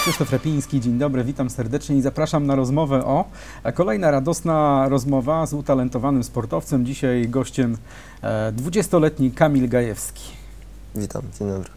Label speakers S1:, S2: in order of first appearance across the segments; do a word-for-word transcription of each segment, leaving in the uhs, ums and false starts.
S1: Krzysztof Repiński, dzień dobry, witam serdecznie i zapraszam na rozmowę o... Kolejna radosna rozmowa z utalentowanym sportowcem. Dzisiaj gościem dwudziestoletni Kamil Gajewski.
S2: Witam, dzień dobry.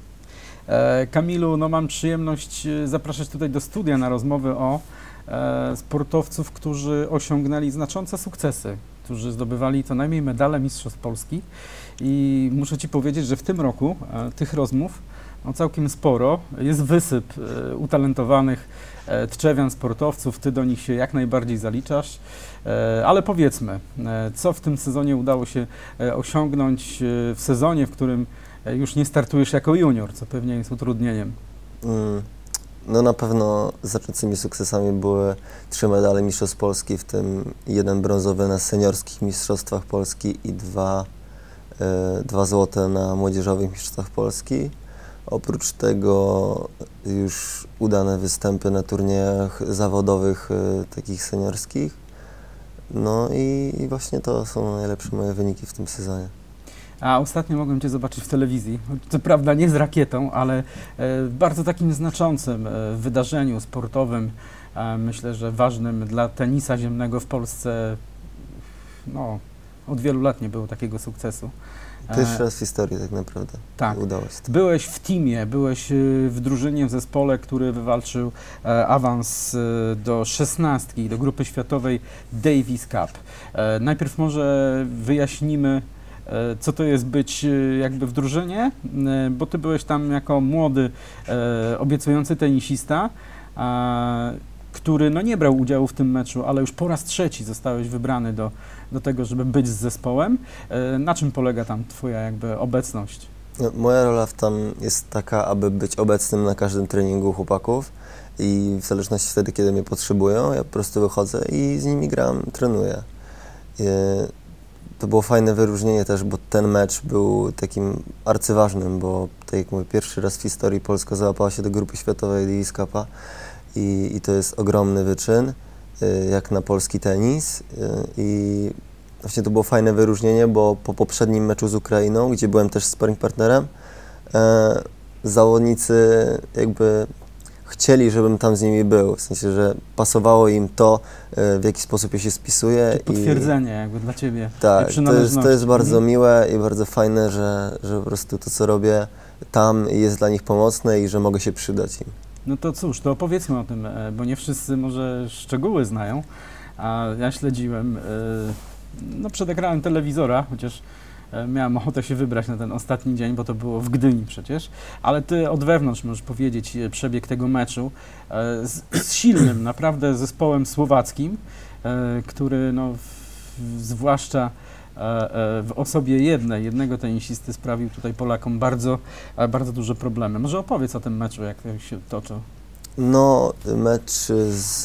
S1: Kamilu, no mam przyjemność zapraszać tutaj do studia na rozmowy o sportowców, którzy osiągnęli znaczące sukcesy, którzy zdobywali co najmniej medale Mistrzostw Polski. I muszę Ci powiedzieć, że w tym roku tych rozmów no całkiem sporo. Jest wysyp e, utalentowanych e, tczewian sportowców, Ty do nich się jak najbardziej zaliczasz, e, ale powiedzmy, e, co w tym sezonie udało się e, osiągnąć e, w sezonie, w którym e, już nie startujesz jako junior, co pewnie jest utrudnieniem.
S2: Mm, no na pewno znaczącymi sukcesami były trzy medale Mistrzostw Polski, w tym jeden brązowy na seniorskich Mistrzostwach Polski i dwa, e, dwa złote na młodzieżowych Mistrzostwach Polski. Oprócz tego już udane występy na turniejach zawodowych, y, takich seniorskich. No i, i właśnie to są najlepsze moje wyniki w tym sezonie.
S1: A ostatnio mogłem Cię zobaczyć w telewizji, co prawda nie z rakietą, ale e, w bardzo takim znaczącym e, wydarzeniu sportowym, e, myślę, że ważnym dla tenisa ziemnego w Polsce. No, od wielu lat nie było takiego sukcesu.
S2: Pierwszy raz w historii tak naprawdę
S1: tak.
S2: udało się to.
S1: Byłeś w teamie, byłeś w drużynie, w zespole, który wywalczył e, awans e, do szesnastki, do grupy światowej Davis Cup. E, najpierw może wyjaśnimy, e, co to jest być e, jakby w drużynie, e, bo Ty byłeś tam jako młody, e, obiecujący tenisista, e, który no, nie brał udziału w tym meczu, ale już po raz trzeci zostałeś wybrany do, do tego, żeby być z zespołem. E, na czym polega tam Twoja jakby obecność?
S2: No, moja rola w tam jest taka, aby być obecnym na każdym treningu chłopaków i w zależności wtedy, kiedy mnie potrzebują, ja po prostu wychodzę i z nimi gram, trenuję. I to było fajne wyróżnienie też, bo ten mecz był takim arcyważnym, bo tak jak mówię, pierwszy raz w historii Polska załapała się do grupy światowej Davis Cupa. I, I to jest ogromny wyczyn, y, jak na polski tenis. Y, I właśnie to było fajne wyróżnienie, bo po poprzednim meczu z Ukrainą, gdzie byłem też sparring partnerem, y, zawodnicy jakby chcieli, żebym tam z nimi był. W sensie, że pasowało im to, y, w jaki sposób ja się spisuję.
S1: Potwierdzenie i, jakby dla Ciebie.
S2: Tak, to jest, to jest bardzo mhm. miłe i bardzo fajne, że, że po prostu to, co robię tam, jest dla nich pomocne i że mogę się przydać im.
S1: No to cóż, to opowiedzmy o tym, bo nie wszyscy może szczegóły znają, a ja śledziłem, no przed ekranem telewizora, chociaż miałem ochotę się wybrać na ten ostatni dzień, bo to było w Gdyni przecież, ale Ty od wewnątrz możesz powiedzieć przebieg tego meczu z, z silnym naprawdę zespołem słowackim, który no, w, zwłaszcza w osobie jednej, jednego tenisisty sprawił tutaj Polakom bardzo, bardzo duże problemy. Może opowiedz o tym meczu, jak się toczył.
S2: No, mecz z...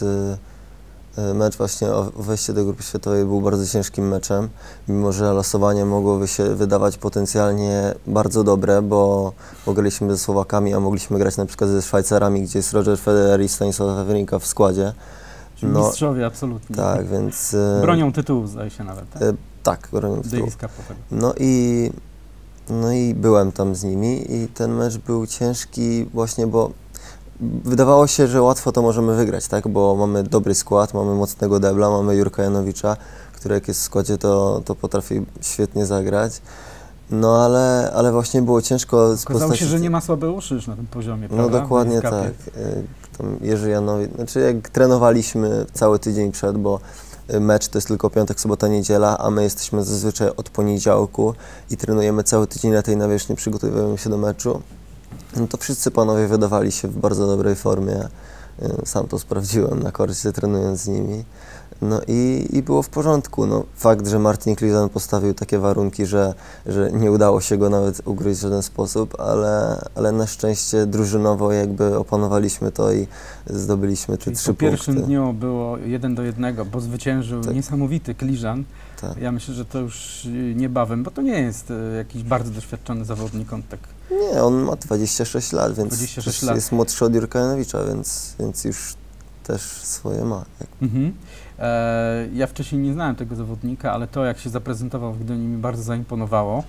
S2: Mecz właśnie o wejście do grupy światowej był bardzo ciężkim meczem, mimo że losowanie mogłoby się wydawać potencjalnie bardzo dobre, bo graliśmy ze Słowakami, a mogliśmy grać na przykład ze Szwajcarami, gdzie jest Roger Federer i Stanisław Wawrinka w składzie.
S1: No, mistrzowie absolutnie.
S2: Tak, więc...
S1: Bronią tytułu, zdaje się nawet. Tak,
S2: tak bronią tytułu.
S1: Davis Cup.
S2: No i, no i byłem tam z nimi i ten mecz był ciężki właśnie, bo wydawało się, że łatwo to możemy wygrać, tak? Bo mamy dobry skład, mamy mocnego debla, mamy Jurka Janowicza, który jak jest w składzie, to, to potrafi świetnie zagrać. No ale, ale właśnie było ciężko...
S1: Okazało się, że nie ma Słabeuszy już na tym poziomie, prawda?
S2: No dokładnie tak. Tam Jerzy Janowicz, znaczy jak trenowaliśmy cały tydzień przed, bo mecz to jest tylko piątek, sobota, niedziela, a my jesteśmy zazwyczaj od poniedziałku i trenujemy cały tydzień na tej nawierzchni, przygotowujemy się do meczu. No to wszyscy panowie wydawali się w bardzo dobrej formie. Sam to sprawdziłem na korcie, trenując z nimi. No i, i było w porządku. No, fakt, że Martin Klizan postawił takie warunki, że, że nie udało się go nawet ugryźć w żaden sposób, ale, ale na szczęście drużynowo jakby opanowaliśmy to i zdobyliśmy te
S1: Czyli
S2: trzy
S1: punkty. Po pierwszym
S2: punkty.
S1: dniu było jeden do jednego, bo zwyciężył tak. niesamowity Kliżan.
S2: Tak.
S1: Ja myślę, że to już niebawem, bo to nie jest jakiś bardzo doświadczony zawodnik, on tak...
S2: Nie, on ma dwadzieścia sześć lat, więc
S1: dwadzieścia sześć lat.
S2: jest młodszy od Jurka Janowicza, więc, więc już też swoje ma.
S1: Mhm. E, ja wcześniej nie znałem tego zawodnika, ale to, jak się zaprezentował w Gdyni, mi bardzo zaimponowało.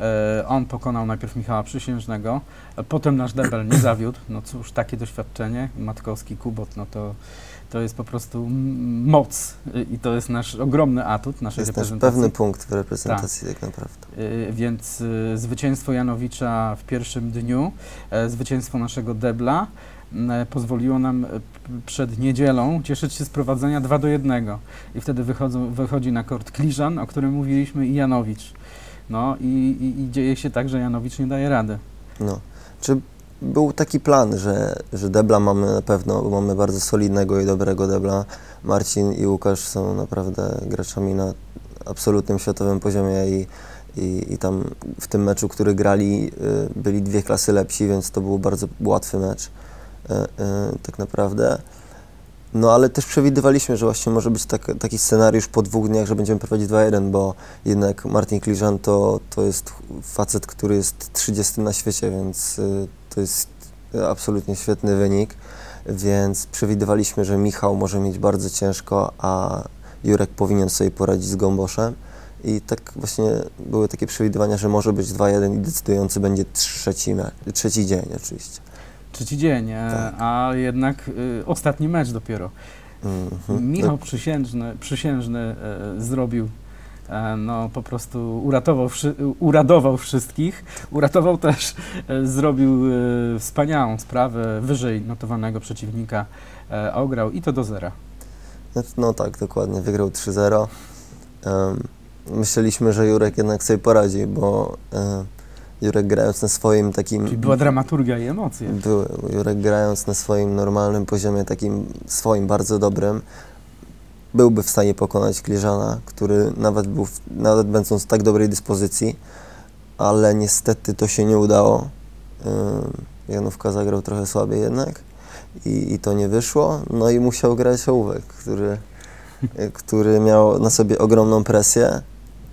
S1: E, on pokonał najpierw Michała Przysiężnego, a potem nasz debel nie zawiódł. No cóż, takie doświadczenie. Matkowski, Kubot, no to, to jest po prostu m- moc i to jest nasz ogromny atut naszej
S2: To jest nasz
S1: reprezentacji.
S2: pewny punkt w reprezentacji tak, tak naprawdę.
S1: E, więc e, zwycięstwo Janowicza w pierwszym dniu, e, zwycięstwo naszego debla e, pozwoliło nam e, p- przed niedzielą cieszyć się z prowadzenia dwa do jednego. I wtedy wychodzą, wychodzi na kort Kliżan, o którym mówiliśmy, i Janowicz. No i, i, i dzieje się tak, że Janowicz nie daje rady.
S2: No. Czy był taki plan, że, że debla mamy na pewno, bo mamy bardzo solidnego i dobrego debla. Marcin i Łukasz są naprawdę graczami na absolutnym światowym poziomie i, i, i tam w tym meczu, który grali, y, byli dwie klasy lepsi, więc to był bardzo łatwy mecz y, y, tak naprawdę. No ale też przewidywaliśmy, że właśnie może być tak, taki scenariusz po dwóch dniach, że będziemy prowadzić dwa jeden, bo jednak Martin Kliżan to, to jest facet, który jest trzydziesty na świecie, więc y, to jest absolutnie świetny wynik, więc przewidywaliśmy, że Michał może mieć bardzo ciężko, a Jurek powinien sobie poradzić z Gąboszem i tak właśnie były takie przewidywania, że może być dwa jeden i decydujący będzie trzeci, mecz, trzeci dzień oczywiście.
S1: Trzeci dzień, e,
S2: Tak.
S1: a jednak y, ostatni mecz dopiero.
S2: Mhm.
S1: Michał Przysiężny, Przysiężny e, zrobił, e, no po prostu uratował, wszy, uradował wszystkich, uratował też, e, zrobił e, wspaniałą sprawę, wyżej notowanego przeciwnika e, ograł i to do zera.
S2: No, no tak, dokładnie, wygrał trzy zero. Um, myśleliśmy, że Jurek jednak sobie poradzi, bo um, Jurek grając na swoim takim...
S1: Czyli była dramaturgia i emocje.
S2: Były. Jurek grając na swoim normalnym poziomie, takim swoim bardzo dobrym, byłby w stanie pokonać Kliżana, który nawet był, w, nawet będąc w tak dobrej dyspozycji, ale niestety to się nie udało. Um, Janówka zagrał trochę słabiej jednak i, i to nie wyszło, no i musiał grać Ołówek, który, który miał na sobie ogromną presję.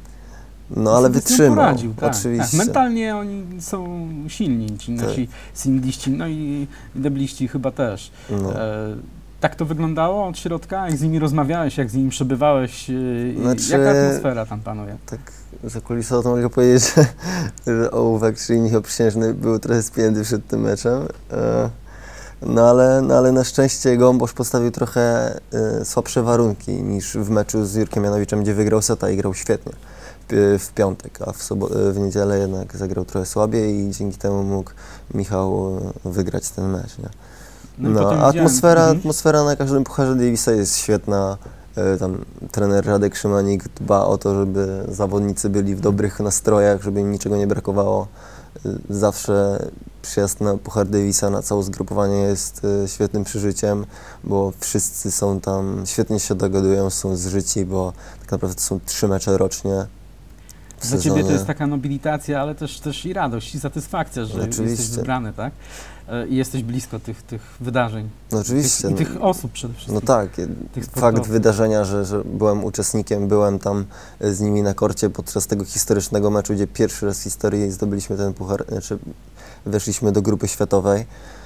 S2: No ale
S1: Sobie z tym
S2: wytrzymał,
S1: poradził, tak,
S2: oczywiście.
S1: Tak. Mentalnie oni są silni, ci nasi singliści, no i debliści chyba też.
S2: No.
S1: E, tak to wyglądało od środka? Jak z nimi rozmawiałeś, jak z nimi przebywałeś? E,
S2: Znaczy,
S1: jaka atmosfera tam panuje?
S2: Tak za kulisą to mogę powiedzieć, że, że Ołówek, czyli Michał Przysiężny, był trochę spięty przed tym meczem. E, no, ale, no ale na szczęście Gąbosz postawił trochę e, słabsze warunki niż w meczu z Jurkiem Janowiczem, gdzie wygrał seta i grał świetnie w piątek, a w, sobo- w niedzielę jednak zagrał trochę słabiej i dzięki temu mógł Michał wygrać ten mecz. Nie?
S1: No, i
S2: No,
S1: potem
S2: atmosfera,
S1: widziałem-
S2: atmosfera na każdym Pucharze Davisa jest świetna. E, Tam trener Radek Szymanik dba o to, żeby zawodnicy byli w dobrych nastrojach, żeby im niczego nie brakowało. E, Zawsze przyjazd na Puchar Davisa, na całe zgrupowanie jest e, świetnym przeżyciem, bo wszyscy są tam, świetnie się dogadują, są zżyci, bo tak naprawdę to są trzy mecze rocznie. w
S1: Za ciebie to
S2: sezonie.
S1: jest taka nobilitacja, ale też, też i radość, i satysfakcja, że
S2: Oczywiście.
S1: jesteś wybrany, tak? E, I jesteś blisko tych, tych wydarzeń.
S2: No oczywiście.
S1: Tych, I
S2: no-
S1: tych osób przede wszystkim.
S2: No tak,
S1: tych
S2: fakt
S1: sportowców.
S2: wydarzenia, że, że byłem uczestnikiem, byłem tam e, z nimi na korcie podczas tego historycznego meczu, gdzie pierwszy raz w historii zdobyliśmy ten puchar, znaczy weszliśmy do grupy światowej,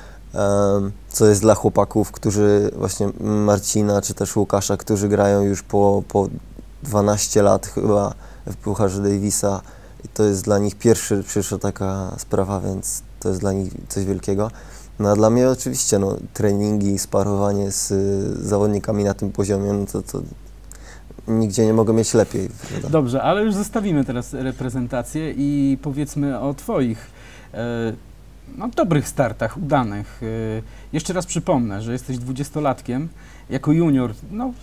S2: em, co jest dla chłopaków, którzy właśnie Marcina czy też Łukasza, którzy grają już po, po dwanaście lat chyba w Pucharze Davisa i to jest dla nich pierwszy, pierwsza taka sprawa, więc to jest dla nich coś wielkiego. No a dla mnie oczywiście no, treningi, sparowanie z y, zawodnikami na tym poziomie, no to, to nigdzie nie mogę mieć lepiej. Prawda?
S1: Dobrze, ale już zostawimy teraz reprezentację i powiedzmy o Twoich e, no, dobrych startach, udanych. E, jeszcze raz przypomnę, że jesteś dwudziestolatkiem, jako junior, no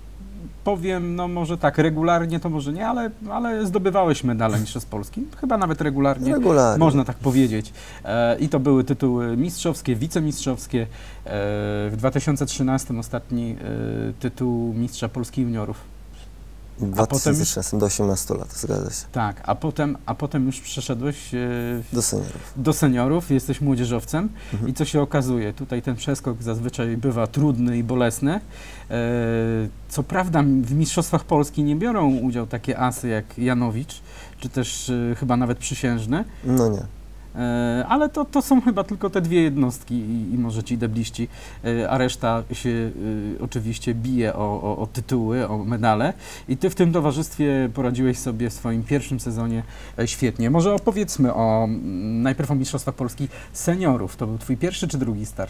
S1: powiem, no może tak, regularnie to może nie, ale, ale zdobywałeś medale Mistrzostw Polski, chyba nawet regularnie.
S2: Regularnie.
S1: Można tak powiedzieć. E, I to były tytuły mistrzowskie, wicemistrzowskie. E, w dwa tysiące trzynastym ostatni e, tytuł mistrza Polski juniorów.
S2: W dwa tysiące trzynastym do osiemnastu lat, zgadza się.
S1: Tak, a potem, a potem już przeszedłeś e,
S2: Do seniorów.
S1: do seniorów, jesteś młodzieżowcem
S2: Mhm.
S1: i co się okazuje? Tutaj ten przeskok zazwyczaj bywa trudny i bolesny. E, co prawda w Mistrzostwach Polski nie biorą udział takie asy jak Janowicz, czy też e, chyba nawet Przysiężny,
S2: No nie.
S1: E, ale to, to są chyba tylko te dwie jednostki i, i może ci debliści, e, a reszta się e, oczywiście bije o, o, o tytuły, o medale. I ty w tym towarzystwie poradziłeś sobie w swoim pierwszym sezonie e, świetnie. Może opowiedzmy o m, najpierw o Mistrzostwach Polski seniorów. To był twój pierwszy czy drugi start?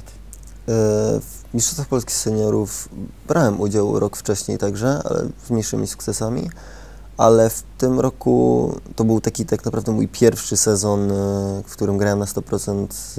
S2: W Mistrzostwach Polski Seniorów brałem udział rok wcześniej także, ale z mniejszymi sukcesami, ale w tym roku to był taki tak naprawdę mój pierwszy sezon, w którym grałem na sto procent,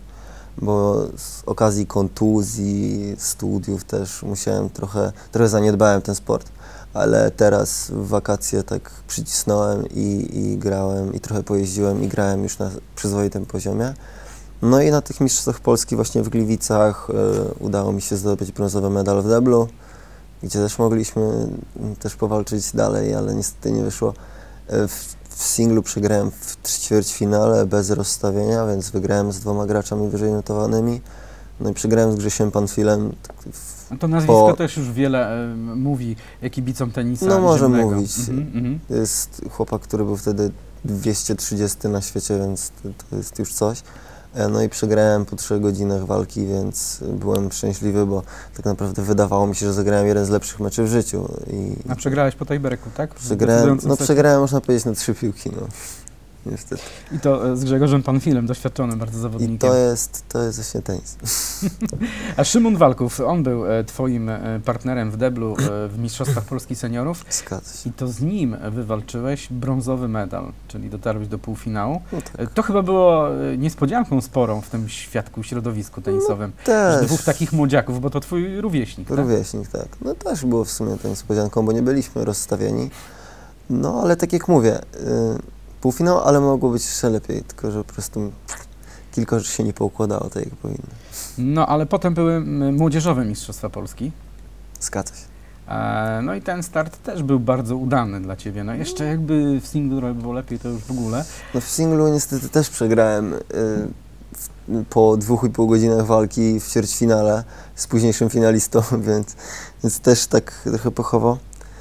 S2: bo z okazji kontuzji, studiów też musiałem trochę, trochę zaniedbałem ten sport, ale teraz w wakacje tak przycisnąłem i, i grałem i trochę pojeździłem i grałem już na przyzwoitym poziomie. No i na tych Mistrzostwach Polski właśnie w Gliwicach y, udało mi się zdobyć brązowy medal w deblu, gdzie też mogliśmy też powalczyć dalej, ale niestety nie wyszło. Y, w, w singlu przegrałem w ćwierćfinale bez rozstawienia, więc wygrałem z dwoma graczami wyżej notowanymi. No i przegrałem z Grzesiem Panfilem.
S1: W, to nazwisko
S2: po...
S1: też już wiele y, mówi kibicom tenisa.
S2: No może
S1: ziemnego.
S2: mówić.
S1: Mm-hmm.
S2: Jest chłopak, który był wtedy dwieście trzydzieści na świecie, więc to, to jest już coś. No i przegrałem po trzech godzinach walki, więc byłem szczęśliwy, bo tak naprawdę wydawało mi się, że zagrałem jeden z lepszych meczów w życiu. I
S1: A przegrałeś po tiebreaku, tak?
S2: Przegrałem, no przegrałem, można powiedzieć, na trzy piłki, no. Niestety.
S1: I to z Grzegorzem Panfilem, doświadczonym bardzo zawodnikiem.
S2: I to jest, to jest właśnie tenis.
S1: A Szymon Walków, on był e, twoim e, partnerem w deblu e, w Mistrzostwach Polski Seniorów.
S2: Zgadza się.
S1: I to z nim wywalczyłeś brązowy medal, czyli dotarłeś do półfinału.
S2: No tak.
S1: E, to chyba było e, niespodzianką sporą w tym świadku, środowisku tenisowym.
S2: No też.
S1: Dwóch takich młodziaków, bo to twój rówieśnik, tak?
S2: Rówieśnik, tak. No też było w sumie tą niespodzianką, bo nie byliśmy rozstawieni. No ale tak jak mówię, y półfinał, ale mogło być jeszcze lepiej, tylko że po prostu kilka rzeczy się nie poukładało tak, jak powinno.
S1: No, ale potem były młodzieżowe Mistrzostwa Polski.
S2: Zgadza się.
S1: E, no i ten start też był bardzo udany dla ciebie. No jeszcze jakby w singlu było lepiej, to już w ogóle.
S2: No w singlu niestety też przegrałem y, w, po dwóch i pół godzinach walki w ćwierćfinale z późniejszym finalistą, więc, więc też tak trochę pechowo.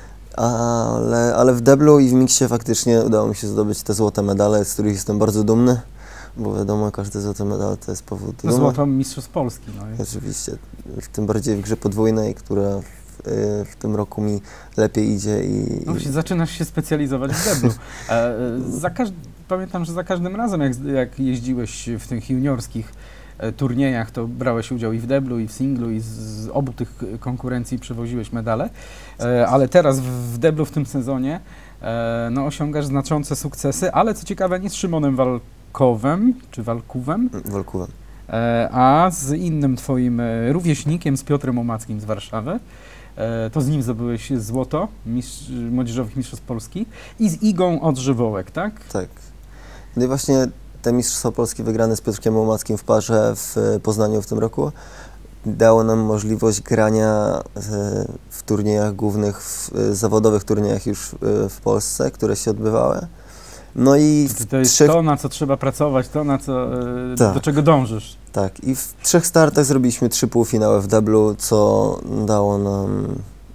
S2: Ale, ale w deblu i w miksie faktycznie udało mi się zdobyć te złote medale, z których jestem bardzo dumny, bo wiadomo, każdy złoty medal to jest powód dumy.
S1: Złoto Mistrzostw Polski. No
S2: Oczywiście, tym bardziej w grze podwójnej, która w, w tym roku mi lepiej idzie. I,
S1: no właśnie, zaczynasz się specjalizować w deblu. E, za każ- pamiętam, że za każdym razem, jak, jak jeździłeś w tych juniorskich e, turniejach, to brałeś udział i w deblu, i w singlu, i z, z obu tych konkurencji przywoziłeś medale. E, ale teraz w, w deblu w tym sezonie e, no, osiągasz znaczące sukcesy, ale co ciekawe, nie z Szymonem Walkowem, czy Walkówem,
S2: Walkówem.
S1: E, a z innym twoim e, rówieśnikiem, z Piotrem Omackim z Warszawy. E, to z nim zdobyłeś złoto mistrz, młodzieżowych mistrzostw Polski i z Igą Odżywołek, tak?
S2: Tak. No i właśnie te Mistrzostwa Polski wygrane z Piotrkiem Omackim w parze w Poznaniu w tym roku dało nam możliwość grania w turniejach głównych, w zawodowych turniejach już w Polsce, które się odbywały. No i w
S1: to jest
S2: trzech...
S1: to, na co trzeba pracować, to, na co,
S2: tak.
S1: do czego dążysz.
S2: Tak, i w trzech startach zrobiliśmy trzy półfinały w deblu, co dało nam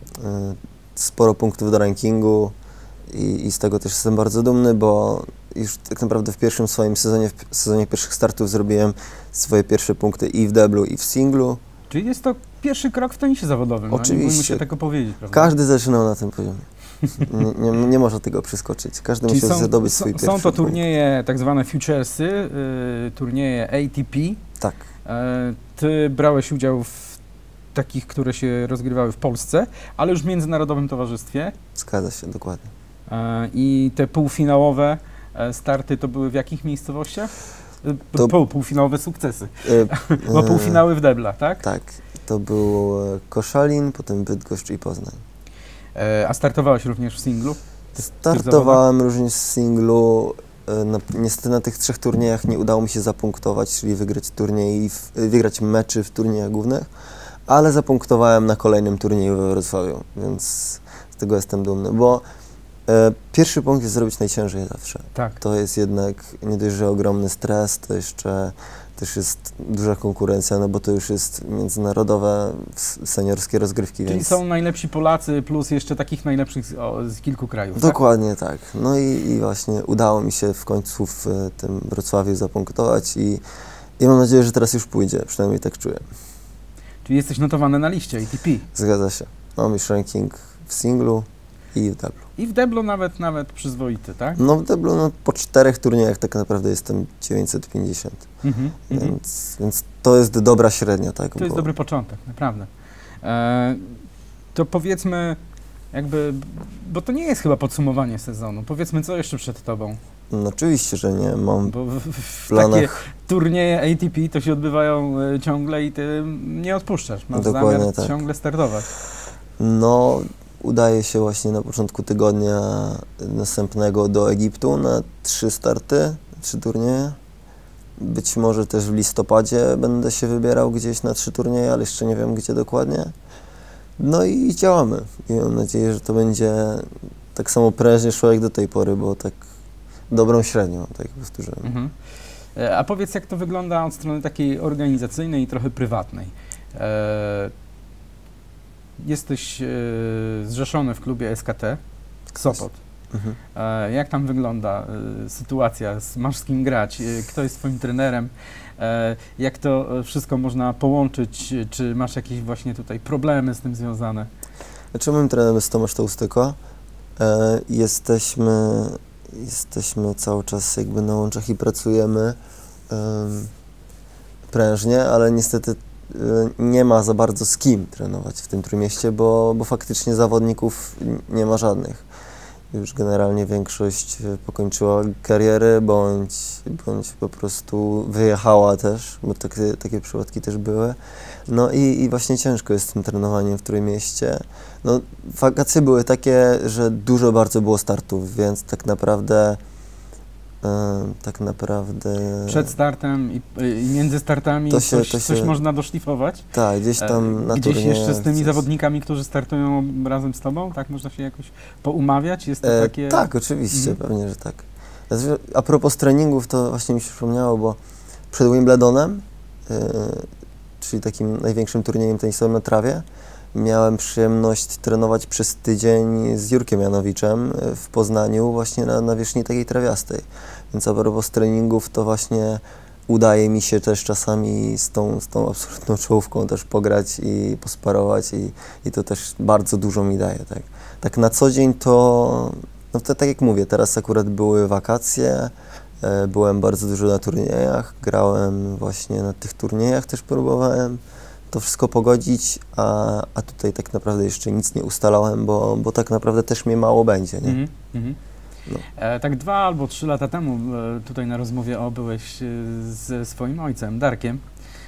S2: sporo punktów do rankingu i, i z tego też jestem bardzo dumny, bo już tak naprawdę w pierwszym swoim sezonie, w sezonie pierwszych startów zrobiłem swoje pierwsze punkty i w deblu, i w singlu.
S1: Czyli jest to pierwszy krok w tenisie zawodowym.
S2: Oczywiście.
S1: No, nie bójmy się tego powiedzieć, prawda?
S2: Każdy zaczynał na tym poziomie. Nie, nie, nie można tego przeskoczyć. Każdy
S1: Czyli
S2: musiał
S1: są,
S2: zdobyć
S1: są,
S2: swój pierwszy
S1: Są to
S2: punkt.
S1: turnieje tak zwane futuresy, y, turnieje A T P.
S2: Tak.
S1: Y, ty brałeś udział w takich, które się rozgrywały w Polsce, ale już w międzynarodowym towarzystwie.
S2: Zgadza się, dokładnie.
S1: Y, I te półfinałowe starty to były w jakich miejscowościach?
S2: To...
S1: Pół, półfinałowe sukcesy.
S2: Y,
S1: Bo półfinały w deblach, tak?
S2: Tak. To był Koszalin, potem Bydgoszcz i Poznań.
S1: A startowałeś również w singlu?
S2: Startowałem również w singlu. No, niestety na tych trzech turniejach nie udało mi się zapunktować, czyli wygrać turniej, wygrać meczy w turniejach głównych, ale zapunktowałem na kolejnym turnieju we Wrocławiu, więc z tego jestem dumny, bo e, pierwszy punkt jest zrobić najciężej zawsze.
S1: Tak.
S2: To jest jednak nie dość, że ogromny stres, to jeszcze też jest duża konkurencja, no bo to już jest międzynarodowe, s- seniorskie rozgrywki,
S1: Czyli
S2: więc...
S1: są najlepsi Polacy plus jeszcze takich najlepszych z, o, z kilku krajów, tak?
S2: Dokładnie tak. No i, i właśnie udało mi się w końcu w e, tym Wrocławiu zapunktować i, i mam nadzieję, że teraz już pójdzie, przynajmniej tak czuję.
S1: Czyli jesteś notowany na liście A T P.
S2: Zgadza się. Mam już ranking w singlu i w deblu.
S1: I w deblu nawet, nawet przyzwoity, tak?
S2: No w deblu no, po czterech turniejach tak naprawdę jestem dziewięćset pięćdziesiąt,
S1: Mhm, mhm.
S2: więc, więc to jest dobra średnia, tak?
S1: To jest
S2: bo-
S1: dobry początek, naprawdę. E, to powiedzmy, jakby, bo to nie jest chyba podsumowanie sezonu. Powiedzmy, co jeszcze przed tobą?
S2: No, oczywiście, że nie. Mam
S1: Bo w, w,
S2: w
S1: w takie
S2: planach...
S1: turnieje A T P to się odbywają e, ciągle i ty nie odpuszczasz. Masz
S2: Dokładnie
S1: zamiar
S2: tak.
S1: ciągle startować.
S2: No, udaje się właśnie na początku tygodnia następnego do Egiptu na trzy starty, trzy turnieje. Być może też w listopadzie będę się wybierał gdzieś na trzy turnieje, ale jeszcze nie wiem gdzie dokładnie. No i działamy. I mam nadzieję, że to będzie tak samo prężnie szło jak do tej pory, bo tak dobrą średnią, tak jak powtórzyłem.
S1: Mhm. E, A powiedz, jak to wygląda od strony takiej organizacyjnej i trochę prywatnej. E, jesteś e, zrzeszony w klubie S K T Sopot.
S2: Mhm.
S1: E, jak tam wygląda e, sytuacja? Z- Masz z kim grać? E, kto jest twoim trenerem? E, jak to e, wszystko można połączyć? E, Czy masz jakieś właśnie tutaj problemy z tym związane?
S2: Znaczy, moim trenerem jest Tomasz Taustyko. E, jesteśmy, jesteśmy cały czas jakby na łączach i pracujemy em, prężnie, ale niestety e, nie ma za bardzo z kim trenować w tym Trójmieście, bo, bo faktycznie zawodników n- nie ma żadnych. Już generalnie większość e, pokończyła kariery, bądź, bądź po prostu wyjechała też, bo takie, takie przypadki też były. No i, i właśnie ciężko jest z tym trenowaniem w Trójmieście. No, wakacje były takie, że dużo bardzo było startów, więc tak naprawdę e, tak naprawdę
S1: Przed startem i, i między startami
S2: To się-
S1: coś,
S2: to
S1: coś
S2: się-
S1: można doszlifować?
S2: tak, gdzieś tam
S1: E,
S2: na
S1: Gdzieś
S2: turniejach
S1: jeszcze z tymi
S2: coś-
S1: zawodnikami, którzy startują razem z tobą? Tak, można się jakoś poumawiać? Jest to
S2: E,
S1: takie...
S2: Tak, oczywiście,
S1: Mhm.
S2: pewnie, że tak. Znaczy, a propos treningów, to właśnie mi się przypomniało, bo przed Wimbledonem, e, czyli takim największym turniejem tenisowym na trawie, miałem przyjemność trenować przez tydzień z Jurkiem Janowiczem e, w Poznaniu właśnie na nawierzchni takiej trawiastej. Więc a propos treningów, to właśnie udaje mi się też czasami z tą, z tą absolutną czołówką też pograć i posparować i, i to też bardzo dużo mi daje, tak. Tak na co dzień to, no to tak jak mówię, teraz akurat były wakacje, e, byłem bardzo dużo na turniejach, grałem właśnie na tych turniejach, też próbowałem to wszystko pogodzić, a, a tutaj tak naprawdę jeszcze nic nie ustalałem, bo, bo tak naprawdę też mnie mało będzie, nie?
S1: Mhm, mhm.
S2: No.
S1: E, tak dwa albo trzy lata temu e, tutaj na rozmowie o byłeś e, ze swoim ojcem, Darkiem.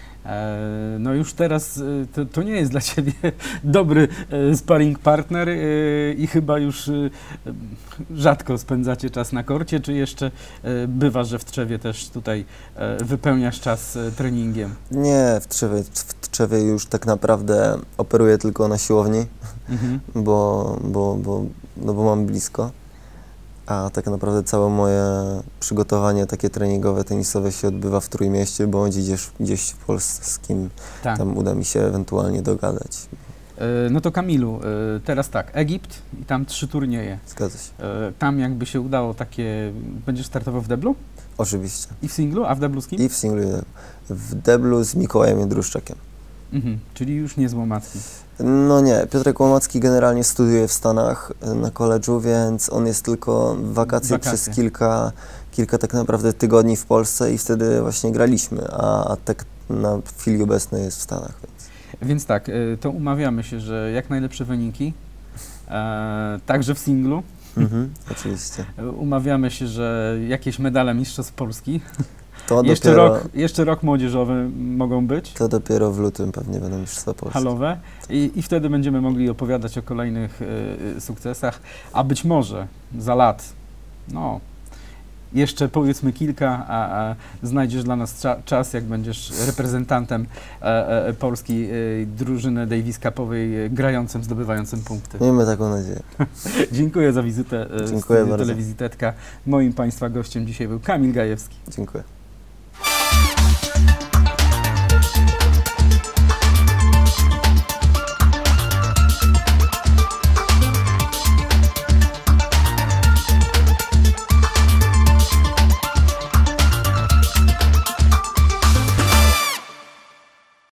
S1: E, no już teraz e, to, to nie jest dla ciebie dobry e, sparring partner e, i chyba już e, rzadko spędzacie czas na korcie, czy jeszcze e, bywa, że w Tczewie też tutaj e, wypełniasz czas e, treningiem?
S2: Nie, w Tczewie, w Tczewie już tak naprawdę operuję tylko na siłowni,
S1: Mhm.
S2: bo, bo, bo, no bo mam blisko. A tak naprawdę całe moje przygotowanie takie treningowe, tenisowe się odbywa w Trójmieście, bądź gdzieś, gdzieś w Polsce, z kim
S1: Tak.
S2: tam uda mi się ewentualnie dogadać.
S1: E, no to Kamilu, e, teraz tak, Egipt i tam trzy turnieje.
S2: Zgadza się.
S1: E, Tam jakby się udało takie, będziesz startował w deblu
S2: Oczywiście.
S1: i w singlu, a w deblu z kim?
S2: I w singlu, i w deblu. W deblu z Mikołajem Jędruszczakiem.
S1: Mhm, czyli już nie z Łomacki.
S2: No nie, Piotrek Łomacki generalnie studiuje w Stanach e, na koledżu, więc on jest tylko w wakacje,
S1: Wakacje.
S2: przez kilka, kilka tak naprawdę tygodni w Polsce i wtedy właśnie graliśmy, a, a tak na chwili obecnej jest w Stanach. Więc.
S1: Więc tak, e, to umawiamy się, że jak najlepsze wyniki, e, także w singlu.
S2: Mhm, oczywiście.
S1: E, Umawiamy się, że jakieś medale Mistrzostw Polski.
S2: To
S1: Jeszcze
S2: dopiero,
S1: rok, jeszcze rok młodzieżowy mogą być,
S2: to dopiero w lutym pewnie będą Mistrzostwa Polski.
S1: halowe. I, I wtedy będziemy mogli opowiadać o kolejnych e, e, sukcesach, a być może za lat, no, jeszcze powiedzmy kilka, a, a znajdziesz dla nas cza, czas, jak będziesz reprezentantem e, e, polskiej e, drużyny Davis Cupowej, e, grającym, zdobywającym punkty.
S2: Miejmy taką nadzieję.
S1: Dziękuję za wizytę e, w
S2: Dziękuję
S1: studiu
S2: bardzo.
S1: Telewizji Tetka. Moim Państwa gościem dzisiaj był Kamil Gajewski.
S2: Dziękuję.